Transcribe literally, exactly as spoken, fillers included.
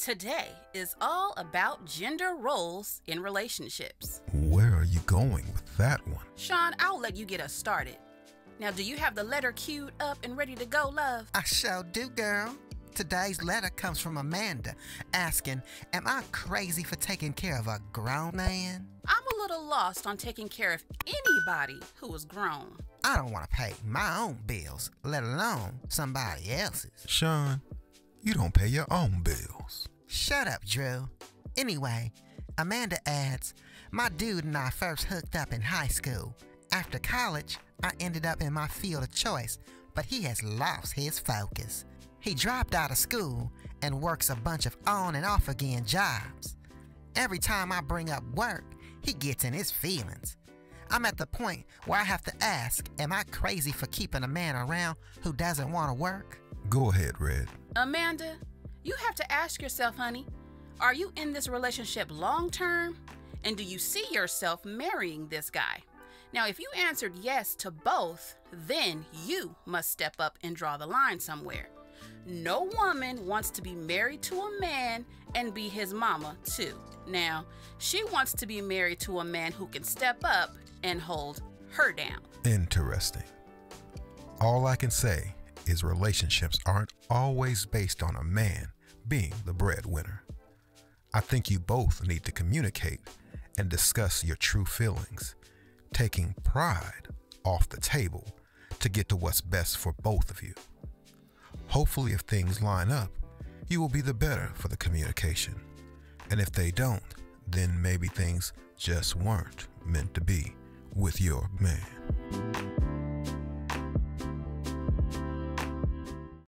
Today is all about gender roles in relationships. Where are you going with that one? Sean, I'll let you get us started. Now, do you have the letter queued up and ready to go, love? I sure do, girl. Today's letter comes from Amanda, asking, am I crazy for taking care of a grown man? I'm a little lost on taking care of anybody who is grown. I don't want to pay my own bills, let alone somebody else's. Sean, you don't pay your own bills. Shut up, Drew. Anyway, Amanda adds, my dude and I first hooked up in high school. After college, I ended up in my field of choice, but he has lost his focus. He dropped out of school and works a bunch of on and off again jobs. Every time I bring up work, he gets in his feelings. I'm at the point where I have to ask, am I crazy for keeping a man around who doesn't want to work? Go ahead, Red. Amanda, you have to ask yourself, honey, are you in this relationship long term? And do you see yourself marrying this guy? Now, if you answered yes to both, then you must step up and draw the line somewhere. No woman wants to be married to a man and be his mama, too. Now, she wants to be married to a man who can step up and hold her down. Interesting. All I can say is relationships aren't always based on a man being the breadwinner. I think you both need to communicate and discuss your true feelings, taking pride off the table to get to what's best for both of you. Hopefully, if things line up, you will be the better for the communication. And if they don't, then maybe things just weren't meant to be with your man.